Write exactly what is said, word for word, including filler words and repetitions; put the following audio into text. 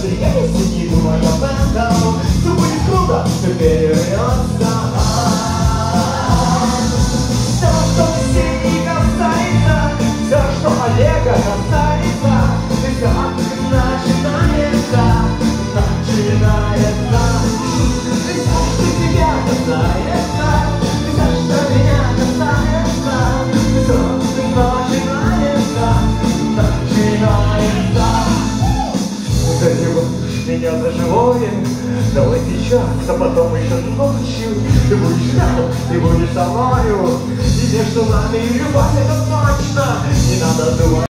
даже если не думай об этом, все будет круто, все перевернется. Все, что Ксении касается, все, что Олега касается, все начинается, начинается. Все, что тебя касается, все, что меня касается, все начинается, начинается. Ты любишь меня за живое, давай сейчас, а потом еще ночью. Ты будешь рядом, ты будешь со мною, и между нами любовь, это точно. Не надо думать.